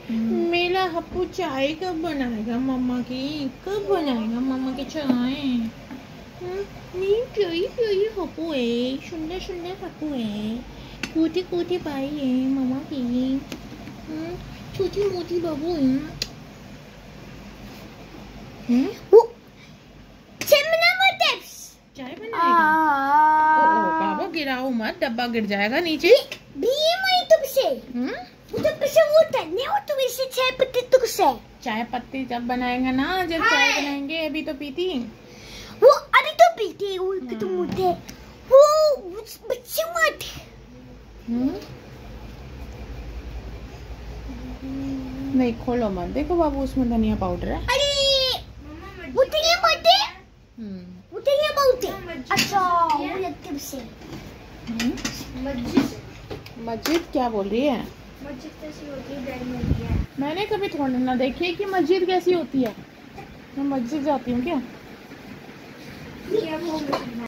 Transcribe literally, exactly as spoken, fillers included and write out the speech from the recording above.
मेरा हप्पू चाय कब बनाएगा मम्मा की? कब बनाएगा मम्मा की चाय? नहीं प्यारी प्यारी हप्पू है, सुंदर सुंदर हप्पू है, कोटी कोटी पाई है मम्मा की, छोटी मोटी बाबू है। वो चाय बनाएगा? ओ बाबा गिराओ मत, डब्बा गिर जाएगा नीचे। तुमसे वो तुमसे वो तन्ने और तुम इससे चाय पत्ती तुमसे चाय पत्ती जब बनाएगा ना, जब चाय बनाएंगे। अभी तो पीती वो, अभी तो पीती वो तो मुझे वो बच्चे मत। नहीं खोलो मत, देखो बाबू उसमें धनिया पाउडर है। अरे वो धनिया पाउडर वो धनिया पाउडर। अच्छा वो लगते से मस्जिद मस्जिद क्या बोल रही है? मस्जिद कैसी होती है? ब्रेड मिलती है। मैंने कभी थोड़ा ना देखी कि मस्जिद कैसी होती है। मैं मस्जिद जाती हूँ क्या?